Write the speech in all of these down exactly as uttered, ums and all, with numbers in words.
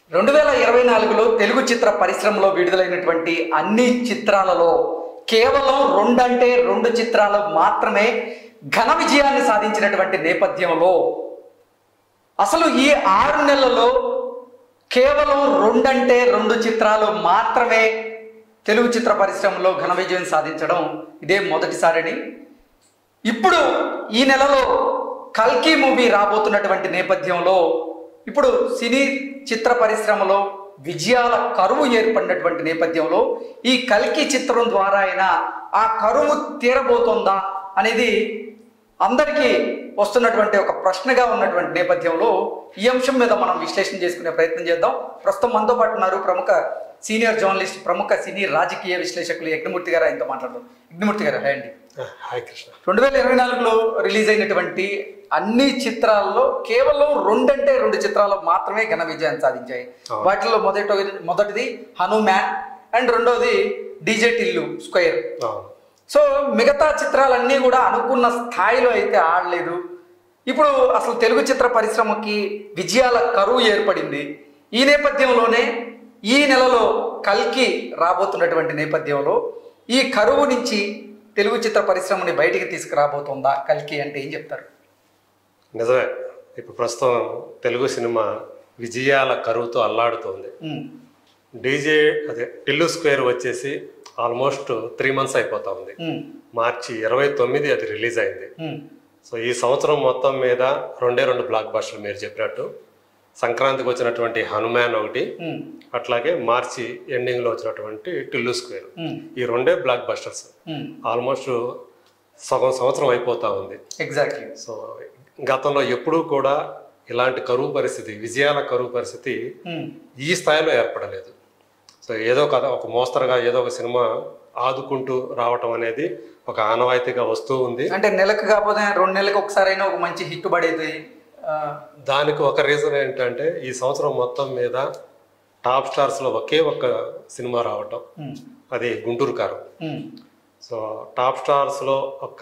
రెండు వేల ఇరవై నాలుగులో తెలుగు చిత్ర పరిశ్రమలో విడుదలైనటువంటి అన్ని చిత్రాలలో కేవలం రెండంటే రెండు చిత్రాలు మాత్రమే ఘన విజయాన్ని సాధించినటువంటి నేపథ్యంలో అసలు ఈ ఆరు నెలలలో కేవలం రెండంటే రెండు చిత్రాలు మాత్రమే తెలుగు చిత్ర పరిశ్రమలో ఘన విజయం సాధించడం ఇదే మొదటిసారని, ఇప్పుడు ఈ నెలలో కల్కి మూవీ రాబోతున్నటువంటి నేపథ్యంలో ఇప్పుడు సినీ చిత్ర పరిశ్రమలో విజయాల కరువు ఏర్పడినటువంటి నేపథ్యంలో ఈ కల్కి చిత్రం ద్వారా అయినా ఆ కరువు తీరబోతుందా అనేది అందరికీ వస్తున్నటువంటి ఒక ప్రశ్నగా ఉన్నటువంటి నేపథ్యంలో ఈ అంశం మీద మనం విశ్లేషణ చేసుకునే ప్రయత్నం చేద్దాం. ప్రస్తుతం మనతో పాటు ఉన్నారు ప్రముఖ సీనియర్ జర్నలిస్ట్, ప్రముఖ సినీ రాజకీయ విశ్లేషకులు యజ్ఞమూర్తి గారు. ఆయనతో మాట్లాడదాం. యజ్ఞమూర్తి గారు, హాయ్ అండి. హాయ్ కృష్ణ. రెండు వేల ఇరవై నాలుగులో రిలీజ్ అయినటువంటి అన్ని చిత్రాల్లో కేవలం రెండంటే రెండు చిత్రాలు మాత్రమే ఘన విజయాన్ని సాధించాయి. వాటిలో మొదటి మొదటిది హనుమాన్ అండ్ రెండోది డీజే టిల్లు స్క్వేర్. సో మిగతా చిత్రాలన్నీ కూడా అనుకున్న స్థాయిలో అయితే ఆడలేదు. ఇప్పుడు అసలు తెలుగు చిత్ర పరిశ్రమకి విజయాల కరువు ఏర్పడింది. ఈ నేపథ్యంలోనే ఈ నెలలో కల్కి రాబోతున్నటువంటి నేపథ్యంలో ఈ కరువు నుంచి తెలుగు చిత్ర పరిశ్రమని బయటికి తీసుకురాబోతుందా కల్కి అంటే ఏం చెప్తారు? నిజమే, ఇప్పుడు ప్రస్తుతం తెలుగు సినిమా విజయాల కరువుతో అల్లాడుతోంది. డీజే అదే టిల్లు స్క్వేర్ వచ్చేసి ఆల్మోస్ట్ త్రీ మంత్స్ అయిపోతా ఉంది. మార్చి ఇరవై తొమ్మిది అది రిలీజ్ అయింది. సో ఈ సంవత్సరం మొత్తం మీద రెండే రెండు బ్లాక్ బస్టర్లు మీరు చెప్పినట్టు. సంక్రాంతికి వచ్చినటువంటి హనుమాన్ ఒకటి, అట్లాగే మార్చి ఎండింగ్ లో వచ్చినటువంటి టిల్లు స్క్వేర్. ఈ రెండే బ్లాక్ బస్టర్స్. ఆల్మోస్ట్ సగం సంవత్సరం అయిపోతా ఉంది. ఎగ్జాక్ట్లీ. సో గతంలో ఎప్పుడూ కూడా ఇలాంటి కరువు పరిస్థితి, విజయాల కరువు పరిస్థితి ఈ స్థాయిలో ఏర్పడలేదు. సో ఏదో కథ ఒక మోస్తరుగా ఏదో ఒక సినిమా ఆదుకుంటూ రావటం అనేది ఒక ఆనవాయితీగా వస్తూ ఉంది. అంటే నెలకు కాకపోతే రెండు నెలలకు ఒకసారి అయినా ఒక మంచి హిట్ పడేది. దానికి ఒక రీజన్ ఏంటంటే ఈ సంవత్సరం మొత్తం మీద టాప్ స్టార్స్ లో ఒకే ఒక్క సినిమా రావటం, అది గుంటూరు కారం. సో టాప్ స్టార్స్ లో ఒక్క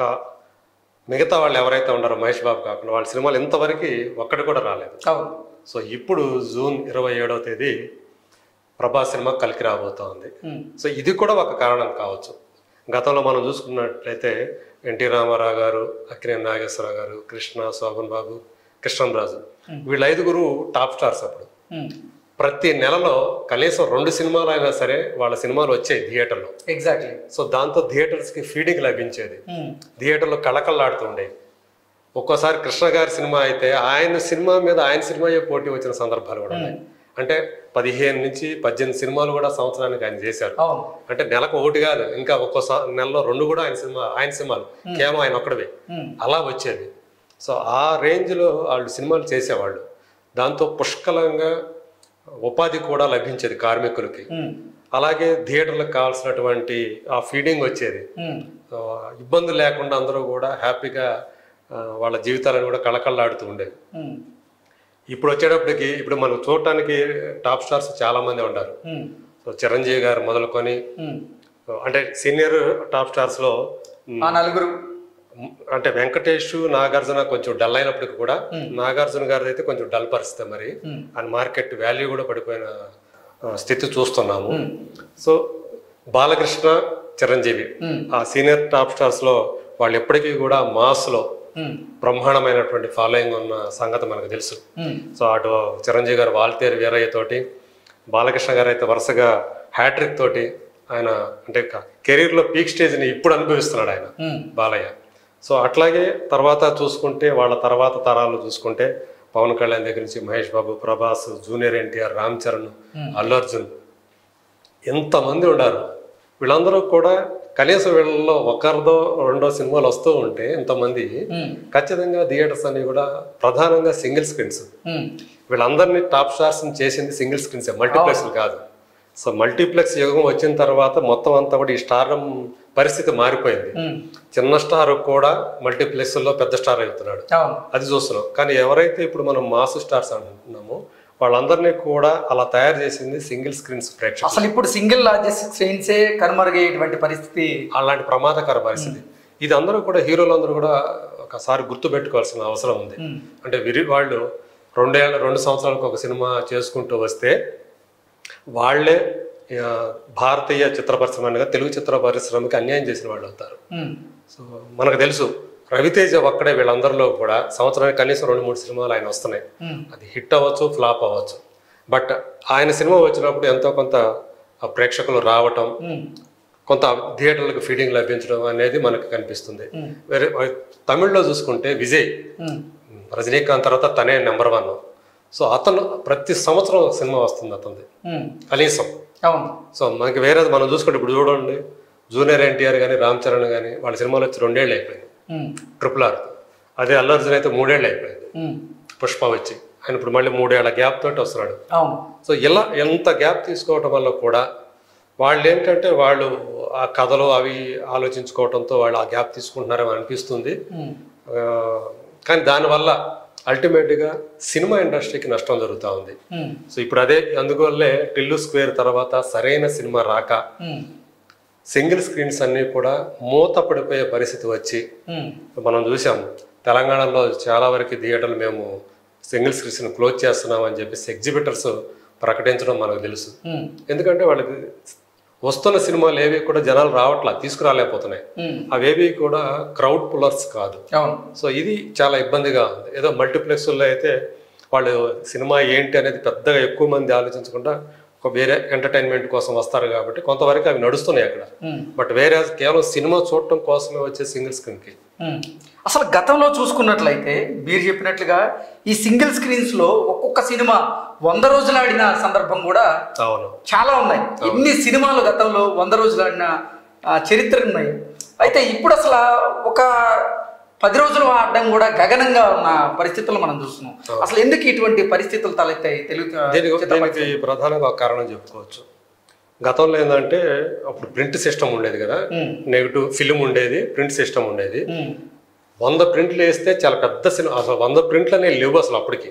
మిగతా వాళ్ళు ఎవరైతే ఉన్నారో మహేష్ బాబు కాకుండా వాళ్ళ సినిమాలు ఇంతవరకు ఒక్కటి కూడా రాలేదు. సో ఇప్పుడు జూన్ ఇరవై ఏడవ తేదీ ప్రభాస్ సినిమా కల్కి రాబోతా ఉంది. సో ఇది కూడా ఒక కారణం కావచ్చు. గతంలో మనం చూసుకున్నట్లయితే ఎన్టీ రామారావు గారు, అక్కినేని నాగేశ్వరరావు గారు, కృష్ణ, శోభన్ బాబు, కృష్ణంరాజు, వీళ్ళ ఐదుగురు టాప్ స్టార్స్. అప్పుడు ప్రతి నెలలో కనీసం రెండు సినిమాలు అయినా సరే వాళ్ళ సినిమాలు వచ్చాయి థియేటర్లో. ఎగ్జాక్ట్లీ. సో దాంతో థియేటర్స్ కి ఫీడింగ్ లభించేది, థియేటర్లో కళకళలాడుతూ ఉండేవి. ఒక్కోసారి కృష్ణ గారి సినిమా అయితే ఆయన సినిమా మీద ఆయన సినిమాయే పోటీ వచ్చిన సందర్భాలు కూడా ఉన్నాయి. అంటే పదిహేను నుంచి పద్దెనిమిది సినిమాలు కూడా సంవత్సరానికి ఆయన చేశారు. అంటే నెలకు ఒకటి కాదు, ఇంకా ఒక్కో నెలలో రెండు కూడా ఆయన సినిమా ఆయన సినిమాలు కేవలం ఆయన ఒక్కడవే అలా వచ్చేది. సో ఆ రేంజ్ లో వాళ్ళు సినిమాలు చేసేవాళ్ళు. దాంతో పుష్కలంగా ఉపాధి కూడా లభించేది కార్మికులకి. అలాగే థియేటర్లకు కావాల్సినటువంటి ఆ ఫీడింగ్ వచ్చేది. ఇబ్బందులు లేకుండా అందరూ కూడా హ్యాపీగా వాళ్ళ జీవితాలను కూడా కళకళలాడుతూ ఉండేవి. ఇప్పుడు వచ్చేటప్పటికి ఇప్పుడు మనం చూడటానికి టాప్ స్టార్స్ చాలా మంది ఉన్నారు. సో చిరంజీవి గారు మొదలుకొని, అంటే సీనియర్ టాప్ స్టార్స్ లో నలుగురు, అంటే వెంకటేష్, నాగార్జున కొంచెం డల్ అయినప్పటికీ కూడా నాగార్జున గారి అయితే కొంచెం డల్ పరిస్థితి. మరి ఆయన మార్కెట్ వాల్యూ కూడా పడిపోయిన స్థితి చూస్తున్నాము. సో బాలకృష్ణ, చిరంజీవి ఆ సీనియర్ టాప్ స్టార్స్ లో వాళ్ళు ఎప్పటికీ కూడా మాస్ లో బ్రహ్మాండమైనటువంటి ఫాలోయింగ్ ఉన్న సంగతి మనకు తెలుసు. సో అటు చిరంజీవి గారు వాల్తేరు వీరయ్య తోటి, బాలకృష్ణ గారు అయితే వరుసగా హ్యాట్రిక్ తోటి ఆయన అంటే కెరీర్ లో పీక్ స్టేజ్ ని ఇప్పుడు అనుభవిస్తున్నాడు ఆయన బాలయ్య. సో అట్లాగే తర్వాత చూసుకుంటే వాళ్ళ తర్వాత తరాలు చూసుకుంటే పవన్ కళ్యాణ్ దగ్గర నుంచి మహేష్ బాబు, ప్రభాస్, జూనియర్ ఎన్టీఆర్, రామ్ చరణ్, అల్లు అర్జున్, ఎంతమంది ఉన్నారు. వీళ్ళందరూ కూడా కనీసం వీళ్ళలో ఒకరిదో రెండో సినిమాలు వస్తూ ఉంటే ఇంతమంది ఖచ్చితంగా థియేటర్స్ అన్ని కూడా ప్రధానంగా సింగిల్ స్క్రీన్స్. వీళ్ళందరినీ టాప్ స్టార్స్ చేసింది సింగిల్ స్క్రీన్స్, మల్టీప్లెక్స్ కాదు. సో మల్టీప్లెక్స్ యుగం వచ్చిన తర్వాత మొత్తం అంతా కూడా ఈ స్టార్ పరిస్థితి మారిపోయింది. చిన్న స్టార్ కూడా మల్టీప్లెక్స్ లో పెద్ద స్టార్ అవుతున్నాడు, అది చూస్తున్నాం. కానీ ఎవరైతే ఇప్పుడు మనం మాస్ స్టార్స్ అంటున్నామో వాళ్ళందరినీ కూడా అలా తయారు చేసింది సింగిల్ స్క్రీన్స్ ప్రేక్షకులు. అసలు ఇప్పుడు సింగిల్ లార్జెస్ట్ స్క్రీన్సే కనుమరుగయ్యేటువంటి పరిస్థితి, అలాంటి ప్రమాదకర పరిస్థితి. ఇది అందరూ కూడా హీరోలు అందరూ కూడా ఒకసారి గుర్తు పెట్టుకోవాల్సిన అవసరం ఉంది. అంటే విరి వాళ్ళు రెండేళ్ళ రెండు సంవత్సరాలకు ఒక సినిమా చేసుకుంటూ వస్తే వాళ్ళే భారతీయ చిత్ర పరిశ్రమ అనగా తెలుగు చిత్ర పరిశ్రమకి అన్యాయం చేసిన వాళ్ళు అవుతారు. సో మనకు తెలుసు రవితేజ ఒక్కడే వీళ్ళందరిలో కూడా సంవత్సరానికి కనీసం రెండు మూడు సినిమాలు ఆయన వస్తున్నాయి. అది హిట్ అవ్వచ్చు, ఫ్లాప్ అవ్వచ్చు. బట్ ఆయన సినిమా వచ్చినప్పుడు ఎంతో కొంత ప్రేక్షకులు రావటం, కొంత థియేటర్లకు ఫీడింగ్ లభించడం అనేది మనకు కనిపిస్తుంది. వేరే తమిళ్లో చూసుకుంటే విజయ్, రజనీకాంత్ తర్వాత తనే నెంబర్ వన్. సో అతను ప్రతి సంవత్సరం సినిమా వస్తుంది అతనిది కనీసం. సో మనకి వేరే మనం చూసుకుంటే ఇప్పుడు చూడండి, జూనియర్ ఎన్టీఆర్ కానీ రామ్ చరణ్ కానీ వాళ్ళ సినిమాలు వచ్చి రెండేళ్ళు అయిపోయింది ట్రిపుల్ ఆర్. అదే అల్లు అర్జున్ అయితే మూడేళ్ళు అయిపోయింది పుష్ప వచ్చి. ఆయన ఇప్పుడు మళ్ళీ మూడేళ్ల గ్యాప్ తోటి వస్తున్నాడు. సో ఇలా ఎంత గ్యాప్ తీసుకోవటం వల్ల కూడా వాళ్ళు ఏంటంటే వాళ్ళు ఆ కథలు అవి ఆలోచించుకోవడంతో వాళ్ళు ఆ గ్యాప్ తీసుకుంటున్నారని అనిపిస్తుంది. కానీ దానివల్ల అల్టిమేట్గా సినిమా ఇండస్ట్రీకి నష్టం జరుగుతూ ఉంది. సో ఇప్పుడు అదే అందువల్లే టిల్లు స్క్వేర్ తర్వాత సరైన సినిమా రాక సింగిల్ స్క్రీన్స్ అన్నీ కూడా మూత పడిపోయే పరిస్థితి వచ్చి మనం చూసాం. తెలంగాణలో చాలా వరకు థియేటర్లు మేము సింగిల్ స్క్రీన్స్ క్లోజ్ చేస్తున్నాం అని చెప్పేసి ఎగ్జిబిటర్స్ ప్రకటించడం మనకు తెలుసు. ఎందుకంటే వాళ్ళకి వస్తున్న సినిమాలు ఏవి కూడా జనాలు రావట్లా, తీసుకురాలేకపోతున్నాయి. అవేవి కూడా క్రౌడ్ పుల్లర్స్ కాదు. సో ఇది చాలా ఇబ్బందిగా ఉంది. ఏదో మల్టీప్లెక్స్లో అయితే వాళ్ళు సినిమా ఏంటి అనేది పెద్దగా ఎక్కువ మంది ఆలోచించకుండా ఒక వేరే ఎంటర్టైన్మెంట్ కోసం వస్తారు కాబట్టి కొంతవరకు అవి నడుస్తున్నాయి అక్కడ. బట్ వేరే కేవలం సినిమా చూడటం కోసమే వచ్చే సింగిల్ స్క్రీన్కి అసలు గతంలో చూసుకున్నట్లయితే మీరు చెప్పినట్లుగా ఈ సింగిల్ స్క్రీన్స్ లో ఒక్కొక్క సినిమా వంద రోజులు ఆడిన సందర్భం కూడా చాలా ఉన్నాయి. ఎన్ని సినిమాలు గతంలో వంద రోజులు ఆడిన చరిత్ర ఉన్నాయి. అయితే ఇప్పుడు అసలు ఒక పది రోజులు ఆడడం కూడా గగనంగా ఉన్న పరిస్థితులు మనం చూస్తున్నాం. అసలు ఎందుకు ఇటువంటి పరిస్థితులు తలెత్తాయి తెలుగు? దీనికి ప్రధానంగా ఒక కారణం చెప్పుకోవచ్చు. గతంలో ఏంటంటే అప్పుడు ప్రింట్ సిస్టమ్ ఉండేది కదా, నెగిటివ్ ఫిలిం ఉండేది, ప్రింట్ సిస్టమ్ ఉండేది. వంద ప్రింట్లు వేస్తే చాలా పెద్ద సినిమా. అసలు వంద ప్రింట్లు అనేవి లేవు అసలు అప్పటికి.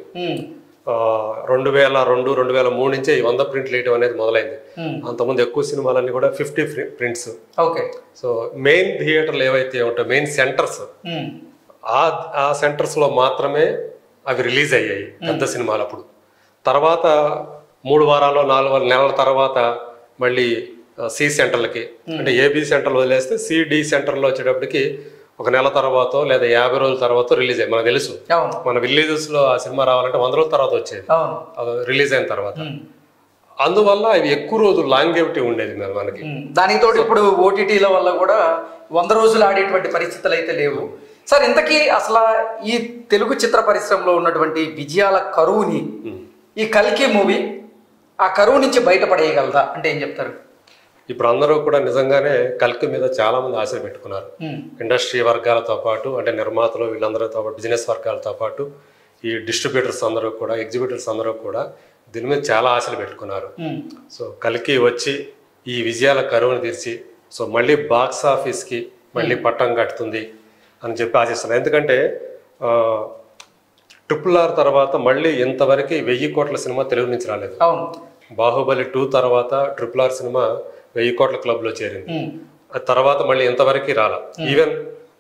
రెండు వేల రెండు రెండు వేల మూడు నుంచే ఈ వంద ప్రింట్లు వేయడం అనేది మొదలైంది. అంతకుముందు ఎక్కువ సినిమాలన్నీ కూడా fifty prints. Okay. So main థియేటర్లు ఏవైతే ఉంటాయో మెయిన్ సెంటర్స్, ఆ ఆ సెంటర్స్ లో మాత్రమే అవి రిలీజ్ అయ్యాయి పెద్ద సినిమాలు. అప్పుడు తర్వాత మూడు వారాలు నాలుగు నెలల తర్వాత మళ్ళీ సి సెంటర్లకి, అంటే ఏబి సెంటర్లు వదిలేస్తే సిడి సెంటర్లో వచ్చేటప్పటికి ఒక నెల తర్వాత లేదా యాభై రోజుల తర్వాత రిలీజ్ అయ్యి మనకు తెలుసు. మన విలేజెస్ లో ఆ సినిమా రావాలంటే వంద రోజుల తర్వాత వచ్చేది రిలీజ్ అయిన తర్వాత. అందువల్ల ఇవి ఎక్కువ రోజులు లాంగేవిటీ ఉండేది మనకి. దానితో ఇప్పుడు ఓటీటీల వల్ల కూడా వంద రోజులు ఆడేటువంటి పరిస్థితులు అయితే లేవు. సార్, ఇంతకీ అసలు ఈ తెలుగు చిత్ర పరిశ్రమలో ఉన్నటువంటి విజయాల కరువుని ఈ కల్కి మూవీ ఆ కరువు నుంచి బయటపడేయగలదా అంటే ఏం చెప్తారు? ఇప్పుడు అందరూ కూడా నిజంగానే కల్కి మీద చాలా మంది ఆశలు పెట్టుకున్నారు. ఇండస్ట్రీ వర్గాలతో పాటు, అంటే నిర్మాతలు వీళ్ళందరితో పాటు, బిజినెస్ వర్గాలతో పాటు ఈ డిస్ట్రిబ్యూటర్స్ అందరూ కూడా, ఎగ్జిబిటర్స్ అందరూ కూడా దీని మీద చాలా ఆశలు పెట్టుకున్నారు. సో కల్కి వచ్చి ఈ విజయాల కరువును తీర్చి సో మళ్ళీ బాక్స్ ఆఫీస్కి మళ్ళీ పట్టం కట్టుతుంది అని చెప్పి ఆశిస్తున్నారు. ఎందుకంటే ట్రిపుల్ ఆర్ తర్వాత మళ్ళీ ఇంతవరకు వెయ్యి కోట్ల సినిమా తెలుగు నుంచి రాలేదు. బాహుబలి టూ తర్వాత ట్రిపుల్ ఆర్ సినిమా వెయ్యి కోట్ల క్లబ్ లో చేరింది. తర్వాత మళ్ళీ ఇంతవరకు రాల. ఈవెన్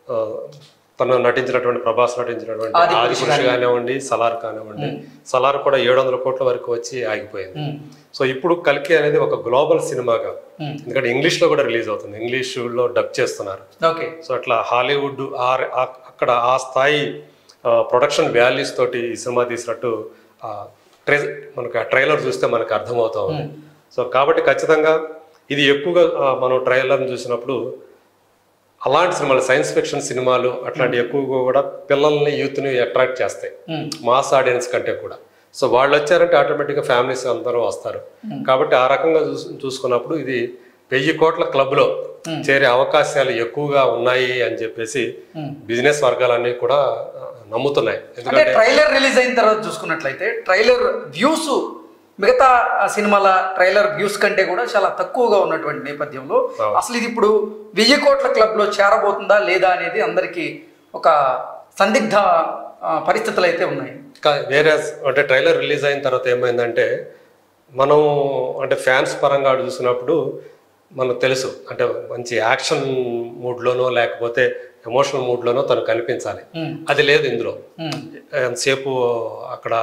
తను నటించినటువంటి ప్రభాస్ నటించినటువంటి ఆది పురుష కానివ్వండి, సలార్ కానివ్వండి, సలార్ కూడా ఏడు వందల కోట్ల వరకు వచ్చి ఆగిపోయింది. సో ఇప్పుడు కల్కి అనేది ఒక గ్లోబల్ సినిమాగా, ఎందుకంటే ఇంగ్లీష్ లో కూడా రిలీజ్ అవుతుంది, ఇంగ్లీష్ లో డబ్ చేస్తున్నారు. సో అట్లా హాలీవుడ్ అక్కడ ఆ స్థాయి ప్రొడక్షన్ వాల్యూస్ తోటి ఈ సినిమా తీసినట్టు ట్రే మనకు ఆ ట్రైలర్ చూస్తే మనకు అర్థమవుతా ఉంది. సో కాబట్టి ఖచ్చితంగా ఇది ఎక్కువగా మనం ట్రైలర్ని చూసినప్పుడు అలాంటి సినిమాలు, సైన్స్ ఫిక్షన్ సినిమాలు అట్లాంటి ఎక్కువగా కూడా పిల్లల్ని, యూత్ని అట్రాక్ట్ చేస్తాయి మాస్ ఆడియన్స్ కంటే కూడా. సో వాళ్ళు వచ్చారంటే ఆటోమేటిక్గా ఫ్యామిలీస్ అందరూ వస్తారు. కాబట్టి ఆ రకంగా చూసు చూసుకున్నప్పుడు ఇది వెయ్యి కోట్ల క్లబ్లో చేరే అవకాశాలు ఎక్కువగా ఉన్నాయి అని చెప్పేసి బిజినెస్ వర్గాలన్నీ కూడా నమ్ముతున్నాయి. ఎందుకంటే ట్రైలర్ రిలీజ్ అయిన తర్వాత చూసుకున్నట్లయితే ట్రైలర్ వ్యూస్ మిగతా సినిమాల ట్రైలర్ వ్యూస్ కంటే కూడా చాలా తక్కువగా ఉన్నటువంటి నేపథ్యంలో అసలు ఇది ఇప్పుడు వెయ్యి కోట్ల క్లబ్ లో చేరబోతుందా లేదా అనేది అందరికి ఒక సందిగ్ధ పరిస్థితులు అయితే ఉన్నాయి. వేరే అంటే ట్రైలర్ రిలీజ్ అయిన తర్వాత ఏమైందంటే మనం అంటే ఫ్యాన్స్ పరంగా చూసినప్పుడు మనకు తెలుసు, అంటే మంచి యాక్షన్ మూడ్లోనో లేకపోతే ఎమోషనల్ మూడ్లోనో తను కనిపించాలి. అది లేదు ఇందులో. ఎంతసేపు అక్కడ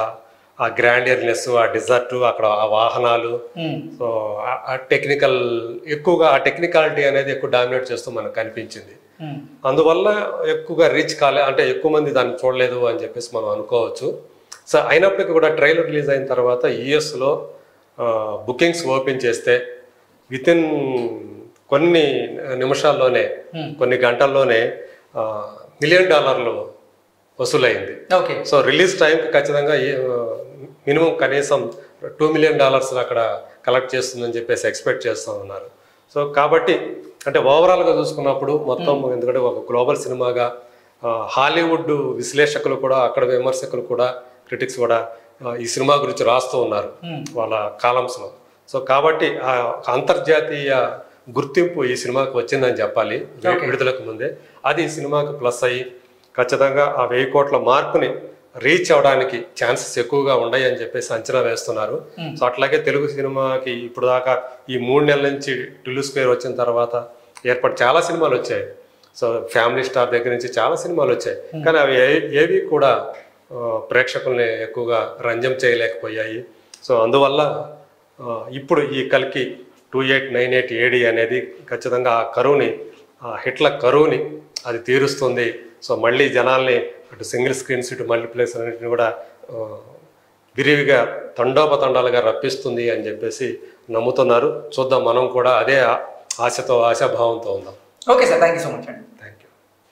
ఆ గ్రాండియర్నెస్, ఆ డిజర్ట్, అక్కడ ఆ వాహనాలు, సో ఆ టెక్నికల్ ఎక్కువగా ఆ టెక్నికాలిటీ అనేది ఎక్కువ డామినేట్ చేస్తూ మనకు కనిపించింది. అందువల్ల ఎక్కువగా రీచ్ కాలే, అంటే ఎక్కువ మంది దాన్ని చూడలేదు అని చెప్పేసి మనం అనుకోవచ్చు. సో అయినప్పటికీ కూడా ట్రైలర్ రిలీజ్ అయిన తర్వాత యుఎస్లో బుకింగ్స్ ఓపెన్ చేస్తే విత్ ఇన్ కొన్ని నిమిషాల్లోనే, కొన్ని గంటల్లోనే మిలియన్ డాలర్లు వసూలైంది. ఓకే. సో రిలీజ్ టైంకి ఖచ్చితంగా మినిమం కనీసం టూ మిలియన్ డాలర్స్ అక్కడ కలెక్ట్ చేస్తుందని చెప్పేసి ఎక్స్పెక్ట్ చేస్తూ ఉన్నారు. సో కాబట్టి అంటే ఓవరాల్గా చూసుకున్నప్పుడు మొత్తం, ఎందుకంటే ఒక గ్లోబల్ సినిమాగా హాలీవుడ్ విశ్లేషకులు కూడా, అక్కడ విమర్శకులు కూడా, క్రిటిక్స్ కూడా ఈ సినిమా గురించి రాస్తూ ఉన్నారు వాళ్ళ కాలమ్స్లో. సో కాబట్టి ఆ అంతర్జాతీయ గుర్తింపు ఈ సినిమాకి వచ్చిందని చెప్పాలి విడుదలకు ముందే. అది ఈ సినిమాకి ప్లస్ అయ్యి ఖచ్చితంగా ఆ వెయ్యి కోట్ల మార్కుని రీచ్ అవ్వడానికి ఛాన్సెస్ ఎక్కువగా ఉన్నాయి అని చెప్పేసి అంచనా వేస్తున్నారు. సో అట్లాగే తెలుగు సినిమాకి ఇప్పుడు దాకా ఈ మూడు నెలల నుంచి టిల్లు స్క్వేర్ వచ్చిన తర్వాత ఏర్పడి చాలా సినిమాలు వచ్చాయి. సో ఫ్యామిలీ స్టార్ దగ్గర నుంచి చాలా సినిమాలు వచ్చాయి, కానీ అవి ఏవి కూడా ప్రేక్షకుల్ని ఎక్కువగా రంజం చేయలేకపోయాయి. సో అందువల్ల ఇప్పుడు ఈ కల్కి two eight nine eight AD అనేది ఖచ్చితంగా ఆ కరువుని, ఆ హిట్ల కరువుని అది తీరుస్తుంది. సో మళ్ళీ జనాల్ని అటు సింగిల్ స్క్రీన్స్, ఇటు మల్టీప్లెక్స్ అన్నింటిని కూడా విరివిగా తండోపతండాలుగా రప్పిస్తుంది అని చెప్పేసి నమ్ముతున్నారు. చూద్దాం, మనం కూడా అదే ఆశతో, ఆశాభావంతో ఉందాం. Okay sir, thank you so much అండి.